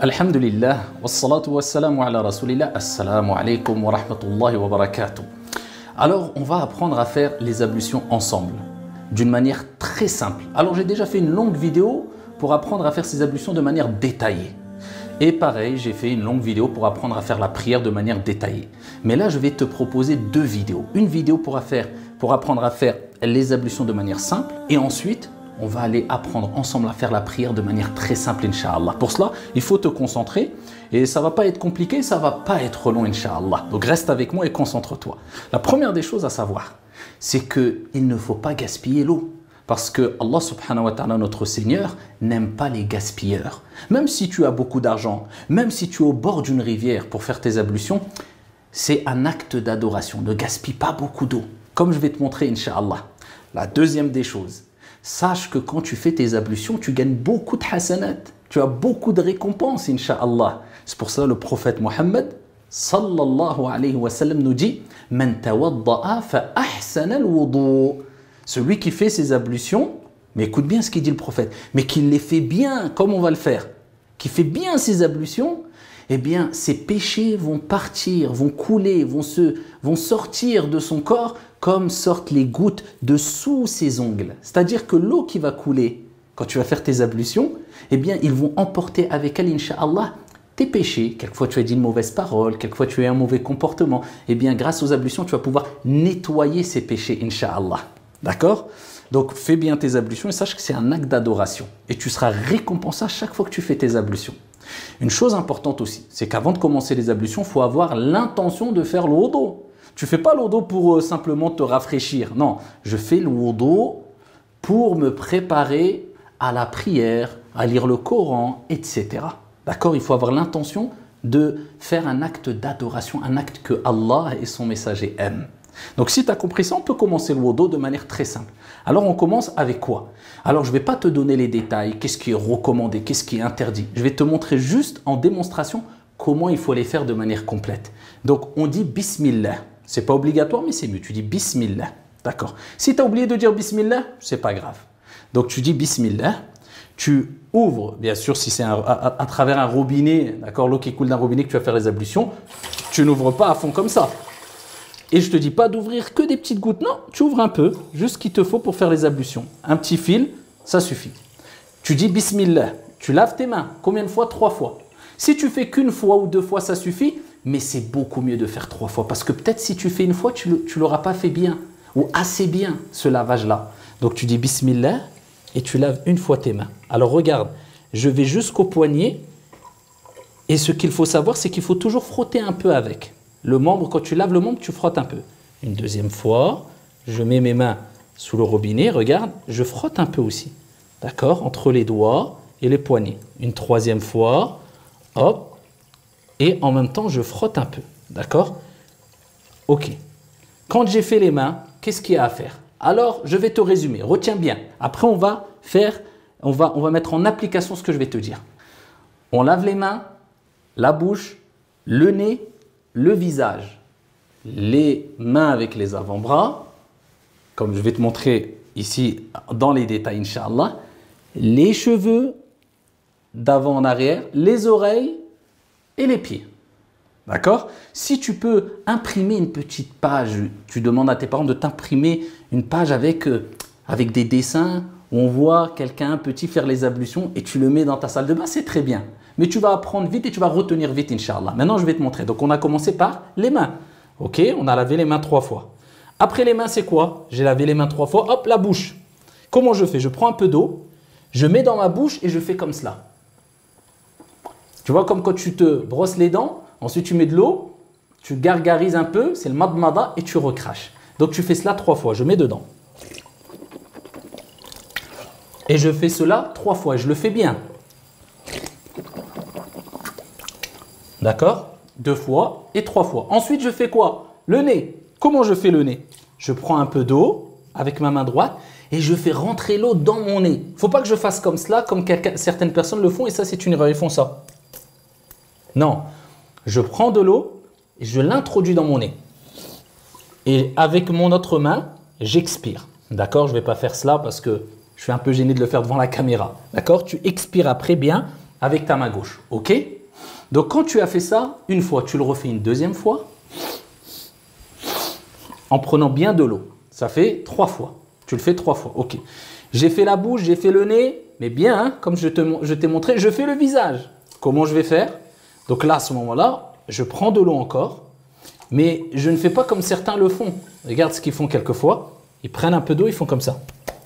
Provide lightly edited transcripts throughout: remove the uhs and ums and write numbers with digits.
Alhamdulillah, wassalatu wassalamu ala rasulillah, assalamu alaikum wa rahmatullahi wa barakatuh. Alors, on va apprendre à faire les ablutions ensemble, d'une manière très simple. Alors, j'ai déjà fait une longue vidéo pour apprendre à faire ces ablutions de manière détaillée. Et pareil, j'ai fait une longue vidéo pour apprendre à faire la prière de manière détaillée. Mais là, je vais te proposer deux vidéos. Une vidéo pour apprendre à faire les ablutions de manière simple, et ensuite, on va aller apprendre ensemble à faire la prière de manière très simple, Inch'Allah. Pour cela, il faut te concentrer et ça ne va pas être compliqué, ça ne va pas être long, Inch'Allah. Donc reste avec moi et concentre-toi. La première des choses à savoir, c'est qu'il ne faut pas gaspiller l'eau. Parce que Allah subhanahu wa ta'ala, notre Seigneur, n'aime pas les gaspilleurs. Même si tu as beaucoup d'argent, même si tu es au bord d'une rivière pour faire tes ablutions, c'est un acte d'adoration. Ne gaspille pas beaucoup d'eau. Comme je vais te montrer, Inch'Allah. La deuxième des choses, sache que quand tu fais tes ablutions, tu gagnes beaucoup de hasanat. Tu as beaucoup de récompenses, Inch'Allah. C'est pour ça le prophète Mohammed, sallallahu alayhi wa sallam, nous dit « Man tawadda'a fa ahsana al-wudu » Celui qui fait ses ablutions, mais écoute bien ce qu'il dit le prophète, mais qu'il les fait bien, comme on va le faire, qui fait bien ses ablutions, eh bien, ses péchés vont partir, vont couler, vont sortir de son corps comme sortent les gouttes de sous ses ongles. C'est-à-dire que l'eau qui va couler quand tu vas faire tes ablutions, eh bien, ils vont emporter avec elle, Inch'Allah, tes péchés. Quelquefois, tu as dit une mauvaise parole, quelquefois, tu as eu un mauvais comportement. Eh bien, grâce aux ablutions, tu vas pouvoir nettoyer ces péchés, Inch'Allah. D'accord? Donc, fais bien tes ablutions et sache que c'est un acte d'adoration. Et tu seras récompensé à chaque fois que tu fais tes ablutions. Une chose importante aussi, c'est qu'avant de commencer les ablutions, il faut avoir l'intention de faire le wudu. Tu ne fais pas le wudu pour simplement te rafraîchir. Non, je fais le wudu pour me préparer à la prière, à lire le Coran, etc. D'accord? Il faut avoir l'intention de faire un acte d'adoration, un acte que Allah et son messager aiment. Donc si tu as compris ça, on peut commencer le wudu de manière très simple. Alors on commence avec quoi? Alors je ne vais pas te donner les détails, qu'est-ce qui est recommandé, qu'est-ce qui est interdit. Je vais te montrer juste en démonstration comment il faut les faire de manière complète. Donc on dit Bismillah. Ce n'est pas obligatoire mais c'est mieux, tu dis Bismillah. D'accord. Si tu as oublié de dire Bismillah, ce n'est pas grave. Donc tu dis Bismillah, tu ouvres, bien sûr si c'est à travers un robinet, d'accord, l'eau qui coule d'un robinet que tu vas faire les ablutions, tu n'ouvres pas à fond comme ça. Et je ne te dis pas d'ouvrir que des petites gouttes. Non, tu ouvres un peu, juste ce qu'il te faut pour faire les ablutions. Un petit fil, ça suffit. Tu dis Bismillah, tu laves tes mains. Combien de fois? 3 fois. Si tu fais qu'une fois ou 2 fois, ça suffit. Mais c'est beaucoup mieux de faire 3 fois. Parce que peut-être si tu fais une fois, tu ne l'auras pas fait bien. Ou assez bien, ce lavage-là. Donc tu dis Bismillah et tu laves une fois tes mains. Alors regarde, je vais jusqu'au poignet. Et ce qu'il faut savoir, c'est qu'il faut toujours frotter un peu avec. Le membre, quand tu laves le membre, tu frottes un peu. Une deuxième fois, je mets mes mains sous le robinet, regarde, je frotte un peu aussi. D'accord? Entre les doigts et les poignets. Une troisième fois, hop, et en même temps, je frotte un peu. D'accord? Ok. Quand j'ai fait les mains, qu'est-ce qu'il y a à faire? Alors, je vais te résumer. Retiens bien. Après, on va mettre en application ce que je vais te dire. On lave les mains, la bouche, le nez, le visage, les mains avec les avant-bras, comme je vais te montrer ici dans les détails, Inch'Allah, les cheveux d'avant en arrière, les oreilles et les pieds. D'accord? Si tu peux imprimer une petite page, tu demandes à tes parents de t'imprimer une page avec des dessins où on voit quelqu'un petit faire les ablutions et tu le mets dans ta salle de bain, c'est très bien. Mais tu vas apprendre vite et tu vas retenir vite, Inch'Allah. Maintenant, je vais te montrer. Donc, on a commencé par les mains. Ok? On a lavé les mains 3 fois. Après les mains, c'est quoi? J'ai lavé les mains 3 fois. Hop, la bouche. Comment je fais? Je prends un peu d'eau, je mets dans ma bouche et je fais comme cela. Tu vois, comme quand tu te brosses les dents, ensuite tu mets de l'eau, tu gargarises un peu, c'est le madmada et tu recraches. Donc, tu fais cela 3 fois. Je mets dedans. Et je fais cela 3 fois. Je le fais bien. D'accord? 2 fois et 3 fois. Ensuite, je fais quoi? Le nez. Comment je fais le nez? Je prends un peu d'eau avec ma main droite et je fais rentrer l'eau dans mon nez. Il ne faut pas que je fasse comme cela, comme certaines personnes le font et ça, c'est une erreur. Ils font ça. Non. Je prends de l'eau et je l'introduis dans mon nez. Et avec mon autre main, j'expire. D'accord? Je ne vais pas faire cela parce que je suis un peu gêné de le faire devant la caméra. D'accord? Tu expires après bien avec ta main gauche. Ok? Donc quand tu as fait ça, une fois, tu le refais une deuxième fois en prenant bien de l'eau. Ça fait 3 fois. Tu le fais 3 fois. Ok. J'ai fait la bouche, j'ai fait le nez, mais bien, hein, comme je t'ai montré, je fais le visage. Comment je vais faire? Donc là, à ce moment-là, je prends de l'eau encore, mais je ne fais pas comme certains le font. Regarde ce qu'ils font quelquefois. Ils prennent un peu d'eau, ils font comme ça.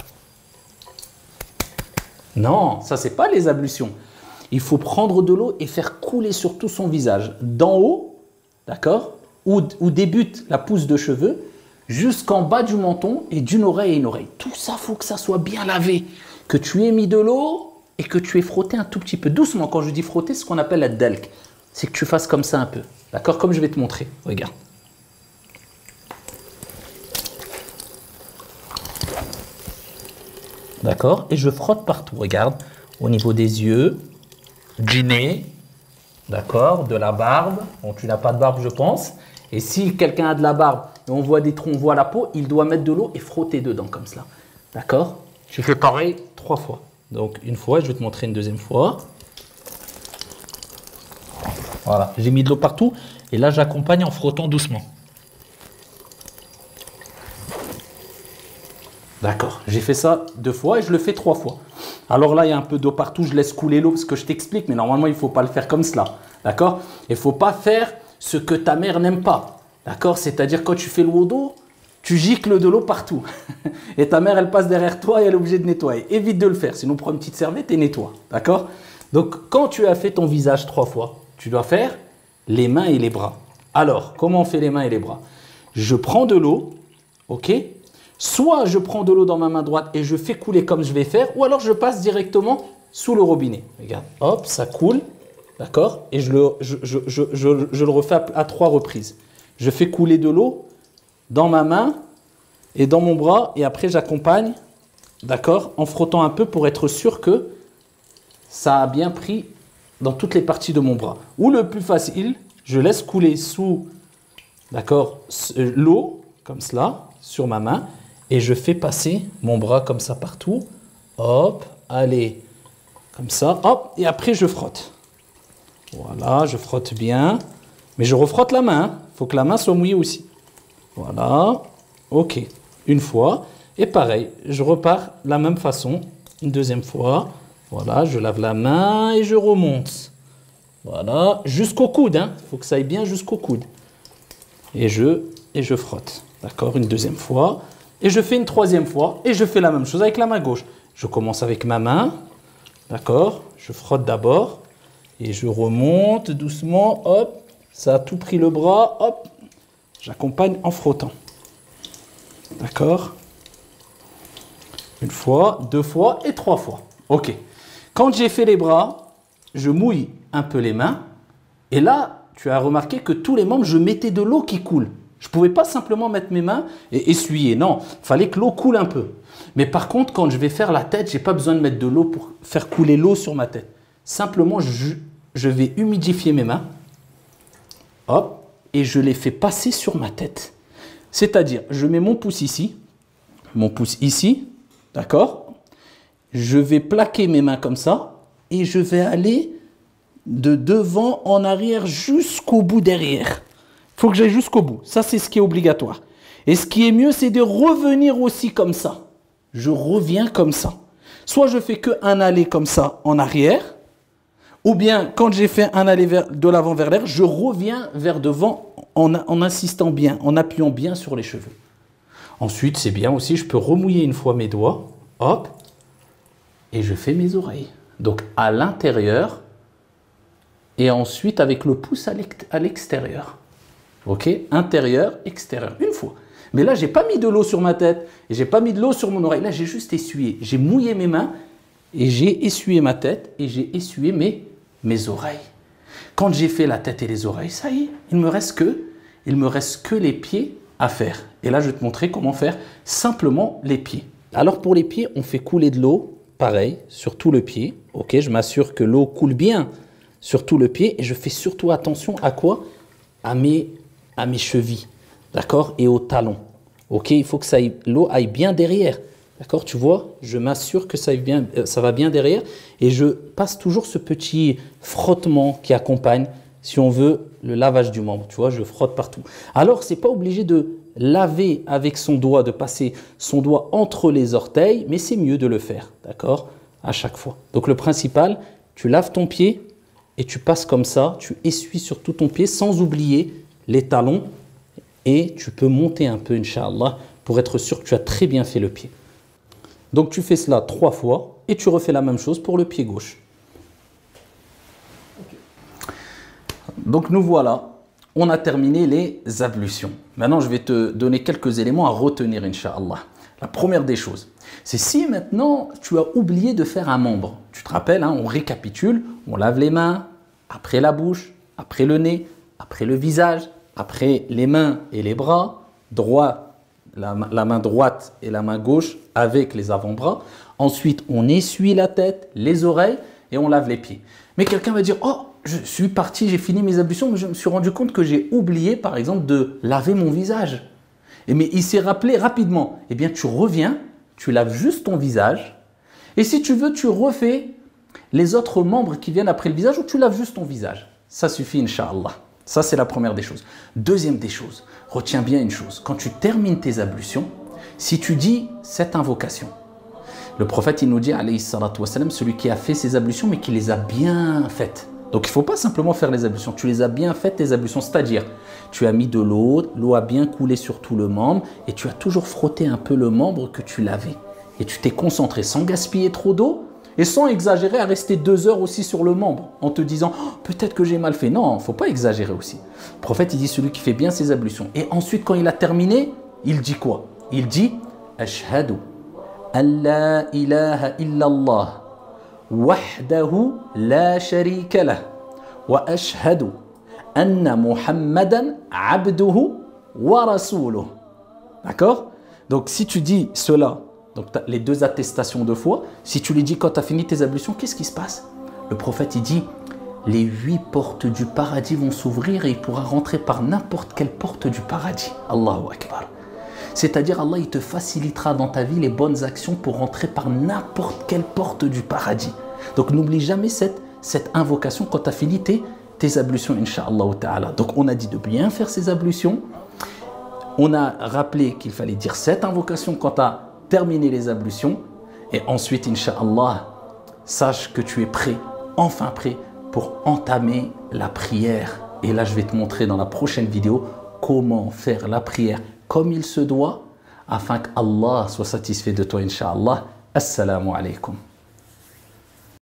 Non, ça, c'est pas les ablutions. Il faut prendre de l'eau et faire couler sur tout son visage, d'en haut, d'accord, où débute la pousse de cheveux, jusqu'en bas du menton et d'une oreille à une oreille. Tout ça, il faut que ça soit bien lavé, que tu aies mis de l'eau et que tu aies frotté un tout petit peu. Doucement, quand je dis frotter, c'est ce qu'on appelle la delk. C'est que tu fasses comme ça un peu, d'accord, comme je vais te montrer. Regarde. D'accord, et je frotte partout, regarde, au niveau des yeux, du nez, d'accord, de la barbe. Bon, tu n'as pas de barbe, je pense. Et si quelqu'un a de la barbe et on voit des troncs, on voit la peau, il doit mettre de l'eau et frotter dedans comme cela. D'accord? Tu fais pareil 3 fois. Donc une fois, je vais te montrer une deuxième fois. Voilà, j'ai mis de l'eau partout et là j'accompagne en frottant doucement. D'accord, j'ai fait ça 2 fois et je le fais 3 fois. Alors là, il y a un peu d'eau partout, je laisse couler l'eau parce que je t'explique, mais normalement, il ne faut pas le faire comme cela. D'accord? Il ne faut pas faire ce que ta mère n'aime pas. D'accord? C'est-à-dire quand tu fais le wudu, tu gicles de l'eau partout. Et ta mère, elle passe derrière toi et elle est obligée de nettoyer. Évite de le faire, sinon prends une petite serviette et nettoie. D'accord? Donc, quand tu as fait ton visage 3 fois, tu dois faire les mains et les bras. Alors, comment on fait les mains et les bras? Je prends de l'eau, ok? Soit je prends de l'eau dans ma main droite et je fais couler comme je vais faire, ou alors je passe directement sous le robinet. Regarde, hop, ça coule, d'accord? Et je le refais à 3 reprises. Je fais couler de l'eau dans ma main et dans mon bras, et après j'accompagne, d'accord, en frottant un peu pour être sûr que ça a bien pris dans toutes les parties de mon bras. Ou le plus facile, je laisse couler sous, d'accord, l'eau, comme cela, sur ma main, et je fais passer mon bras comme ça partout. Hop, allez, comme ça, hop, et après je frotte. Voilà, je frotte bien. Mais je refrotte la main, il faut que la main soit mouillée aussi. Voilà, ok, une fois. Et pareil, je repars de la même façon, une deuxième fois. Voilà, je lave la main et je remonte. Voilà, jusqu'au coude, hein. Il faut que ça aille bien jusqu'au coude. Et je frotte. D'accord, une deuxième fois. Et je fais une troisième fois. Et je fais la même chose avec la main gauche. Je commence avec ma main. D'accord, je frotte d'abord. Et je remonte doucement. Hop, ça a tout pris le bras. Hop, j'accompagne en frottant. D'accord. Une fois, 2 fois et 3 fois. Ok. Quand j'ai fait les bras, je mouille un peu les mains. Et là, tu as remarqué que tous les membres, je mettais de l'eau qui coule. Je ne pouvais pas simplement mettre mes mains et essuyer. Non, il fallait que l'eau coule un peu. Mais par contre, quand je vais faire la tête, je n'ai pas besoin de mettre de l'eau pour faire couler l'eau sur ma tête. Simplement, je vais humidifier mes mains. Hop, et je les fais passer sur ma tête. C'est-à-dire, je mets mon pouce ici, d'accord? Je vais plaquer mes mains comme ça et je vais aller de devant en arrière jusqu'au bout derrière. Il faut que j'aille jusqu'au bout. Ça, c'est ce qui est obligatoire. Et ce qui est mieux, c'est de revenir aussi comme ça. Je reviens comme ça. Soit je fais qu'un aller comme ça en arrière, ou bien quand j'ai fait un aller de l'avant vers l'arrière, je reviens vers devant en insistant bien, en appuyant bien sur les cheveux. Ensuite, c'est bien aussi, je peux remouiller une fois mes doigts. Hop. Et je fais mes oreilles. Donc à l'intérieur et ensuite avec le pouce à l'extérieur. Ok? Intérieur, extérieur. Une fois. Mais là, je n'ai pas mis de l'eau sur ma tête et je n'ai pas mis de l'eau sur mon oreille. Là, j'ai juste essuyé. J'ai mouillé mes mains et j'ai essuyé ma tête et j'ai essuyé mes oreilles. Quand j'ai fait la tête et les oreilles, ça y est, il me reste que les pieds à faire. Et là, je vais te montrer comment faire simplement les pieds. Alors pour les pieds, on fait couler de l'eau. Pareil, sur tout le pied. Ok, je m'assure que l'eau coule bien sur tout le pied et je fais surtout attention à quoi? À mes chevilles, d'accord? Et aux talons. Ok, il faut que l'eau aille bien derrière. D'accord? Tu vois, je m'assure que ça va bien derrière et je passe toujours ce petit frottement qui accompagne, si on veut, le lavage du membre. Tu vois, je frotte partout. Alors, ce n'est pas obligé de laver avec son doigt, de passer son doigt entre les orteils, mais c'est mieux de le faire, d'accord? À chaque fois. Donc, le principal, tu laves ton pied et tu passes comme ça, tu essuies sur tout ton pied sans oublier les talons et tu peux monter un peu, Inch'Allah, pour être sûr que tu as très bien fait le pied. Donc, tu fais cela 3 fois et tu refais la même chose pour le pied gauche. Donc, nous voilà. On a terminé les ablutions. Maintenant, je vais te donner quelques éléments à retenir, Inch'Allah. La première des choses, c'est si maintenant tu as oublié de faire un membre. Tu te rappelles, hein, on récapitule, on lave les mains, après la bouche, après le nez, après le visage, après les mains et les bras, la main droite et la main gauche avec les avant-bras. Ensuite, on essuie la tête, les oreilles et on lave les pieds. Mais quelqu'un va dire, oh, je suis parti, j'ai fini mes ablutions, mais je me suis rendu compte que j'ai oublié, par exemple, de laver mon visage. Mais il s'est rappelé rapidement. Eh bien, tu reviens, tu laves juste ton visage. Et si tu veux, tu refais les autres membres qui viennent après le visage ou tu laves juste ton visage. Ça suffit, Inch'Allah. Ça, c'est la première des choses. Deuxième des choses, retiens bien une chose. Quand tu termines tes ablutions, si tu dis cette invocation, le prophète, il nous dit, alayhi salatu wassalam, celui qui a fait ses ablutions, mais qui les a bien faites. Donc, il ne faut pas simplement faire les ablutions. Tu les as bien faites, tes ablutions. C'est-à-dire, tu as mis de l'eau, l'eau a bien coulé sur tout le membre et tu as toujours frotté un peu le membre que tu lavais. Et tu t'es concentré sans gaspiller trop d'eau et sans exagérer à rester 2 heures aussi sur le membre en te disant oh, « peut-être que j'ai mal fait ». Non, il ne faut pas exagérer aussi. Le prophète, il dit celui qui fait bien ses ablutions. Et ensuite, quand il a terminé, il dit quoi? Il dit « Ashhadu an la ilaha illallah ». وحده لا شريك له وأشهد أن محمدا عبده ورسوله. D'accord? Donc si tu dis cela, donc les 2 attestations de foi, si tu les dis quand tu as fini tes ablutions, qu'est-ce qui se passe? Le prophète il dit les 8 portes du paradis vont s'ouvrir et il pourra rentrer par n'importe quelle porte du paradis. Allahu Akbar. C'est-à-dire, Allah, il te facilitera dans ta vie les bonnes actions pour rentrer par n'importe quelle porte du paradis. Donc, n'oublie jamais cette invocation quand tu as fini tes ablutions, Inch'Allah ta'ala. Donc, on a dit de bien faire ces ablutions. On a rappelé qu'il fallait dire cette invocation quand tu as terminé les ablutions. Et ensuite, Inch'Allah, sache que tu es prêt, enfin prêt, pour entamer la prière. Et là, je vais te montrer dans la prochaine vidéo comment faire la prière comme il se doit, afin qu'Allah soit satisfait de toi, Inch'Allah. Assalamu alaikum.